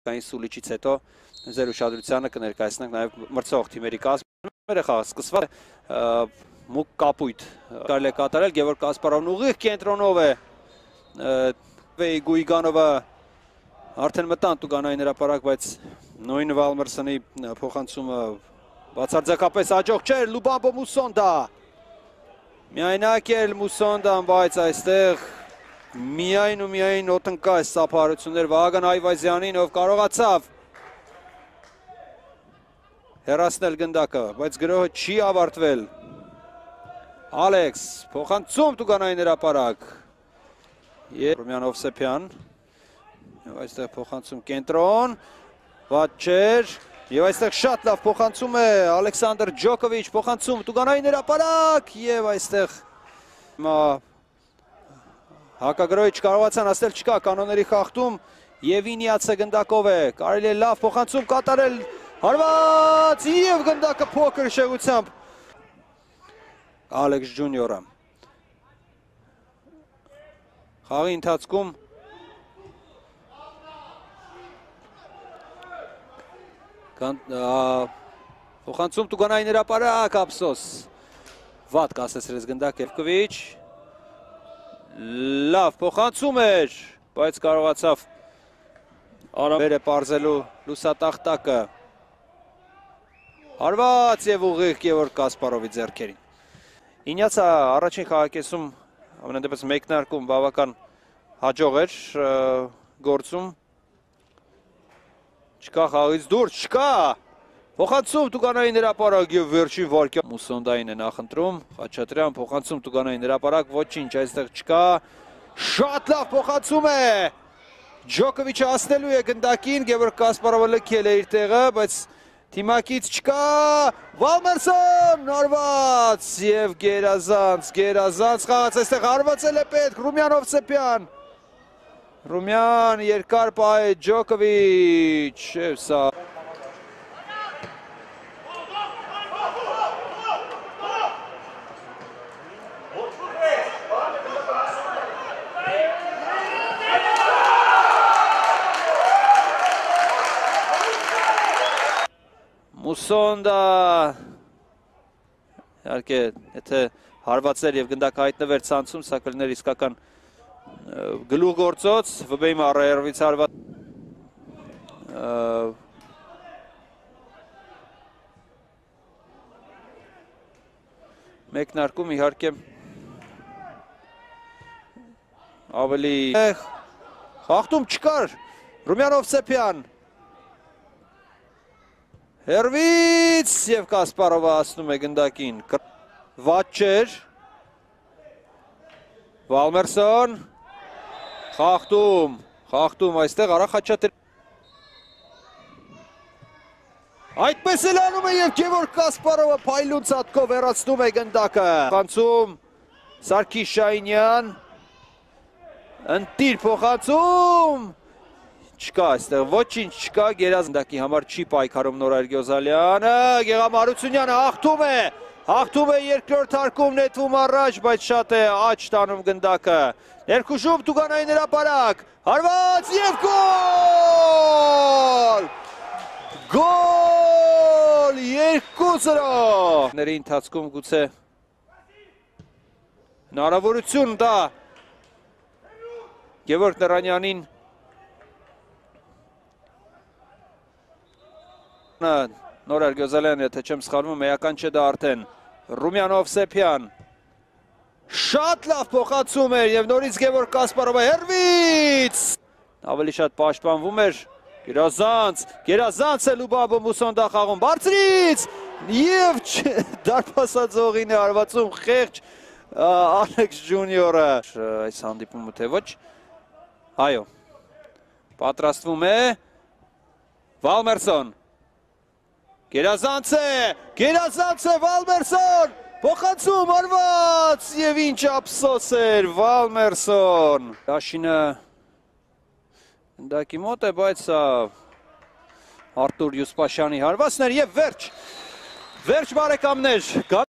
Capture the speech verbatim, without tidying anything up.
Կային սուլիչից հետո ձեր ուշադրությանը կներկայացնենք նաև մրցող թիմերի կազմերը խաղը սկսված է մուկ կապույտ կարելի է կատարել Գևորգ Կասպարովն ուղիղ կենտրոնով է Վեյ Գույգանովը արդեն մտան Տուգանային հրապարակ, բայց նույն Վալմերսոնի փոխանցումը բացարձակապես հաջող չէր Լուբամբո Մուսոնդա միայնակ էր Մուսոնդան, բայց այստեղ միայն ու միայն օտնկայ սափարություններ Վահագն Այվազյանին, ով կարողացավ հեռացնել գնդակը, բայց գրոհը չի ավարտվել։ Ալեքս, փոխանցում Տուգանային հրապարակ։ Ռումյան Հովսեփյան, եւ այստեղ փոխանցում կենտրոն, վատ չէր, եւ այստեղ շատ լավ փոխանցում է Ալեքսանդր Ջոկովիչ, փոխանցում Տուգանային հրապարակ, եւ այստեղ Հակագրոյի չկարողացան ասել չկա կանոնների խախտում եւ Ինիացը գնդակով է, կարելի է լավ փոխանցում կատարել հարված եւ գնդակը փոքր շեղությամբ Ալեքս Ջունիորը խաղի ընթացքում փոխանցում Տուգանային հրապարակ ափսոս վատ կասեցրեց գնդակ Էվկովիչ Լավ փոխանցում էր, բայց կարողացավ արամերը պարզելու լուսատախտակը հարված եւ ուղիղ Գևորգ Կասպարովի ձեռքերին։ Ինյացը առաջին խաղակեսում ամենադեպս մեկնարկում բավական հաջող էր գործում չկա խաղից դուրս, չկա Փոխանցում Տուգանային հրապարակ եւ վերջին վարկյանը Մուսոնդային է նախընտրում, Խաչատրյան փոխանցում Տուգանային հրապարակ, ոչինչ այստեղ չկա, շատ լավ փոխանցում է, Ջոկովիչը հասնելու է գնդակին, Գևորգ Կասպարովը լքել է իր տեղը, բայց թիմակից չկա, Վալմերսոն, հարված եւ գերազանց, գերազանց խաղաց, այստեղ հարվածել է պետք, Ռումյան Հովսեփյան, Ռումյան երկար պահ է Ջոկովիչ, եւ սա Մուսոնդա, իհարկե, եթե հարվածեր և գնդակ հայտնվեր ցանցում, սա կլիներ իսկական գլուխ գործոց, վբեի մարայերովից հարված մեկնարկում իհարկե ավելի խախտում չկար, Ռումյան Հովսեփյան Հերվից և Կասպարովը հասնում է գնդակին, վատ չէր, Վալմերսոն, խախտում, խախտում այստեղ արա Խաչատրյան, այդպես էլ անում է և Գևորգ Կասպարովը փայլուն ցատկով հեռացնում է գնդակը, փոխանցում Սարգիս Շահինյան, ընտիր փոխանցում, Չկա այստեղ, ոչինչ չկա, գերազանդակի համար չի պայքարում Նորայր Գյոզալյանը, Գեղամարությունյանը հաղթում է, հաղթում է երկրորդ հարկում նետվում առաջ, բայց շատ է աջ տանում գնդակը, ներքուշում Տուգանային հրապարակ, հարված և գոլ, գոլ, երկու զրո, ների ընթացքում գուցե հնարավորություն դա Գևորգ Նրանյանին Նորայր Գյոզալյանը, եթե չեմ սխալվում, էական չէ դա արդեն, Ռումյան Հովսեփյան, շատ լավ փոխանցում էր և նորից Գևորգ Կասպարովը հեռվից, ավելի շատ պաշտպանվում էր, գերազանց, գերազանց է Լուբամբո Մուսոնդա խաղում, բարձրից և դարպասաձողին է հարվածում խեղճ Ալեքս Ջունիորը, այս հանդիպումը թե ոչ, այո, պատրաստվում է, Վալմերսոն, Գերազանց է, գերազանց է Վալմերսոն, փոխանցում հարված և ինչ ափսոս էր Վալմերսոն։ Դաշինը գնդակի մոտ է, բայց Արտուր Յուսպաշյանի հարվածն էր և վերջ, վերջ բարեկամներ։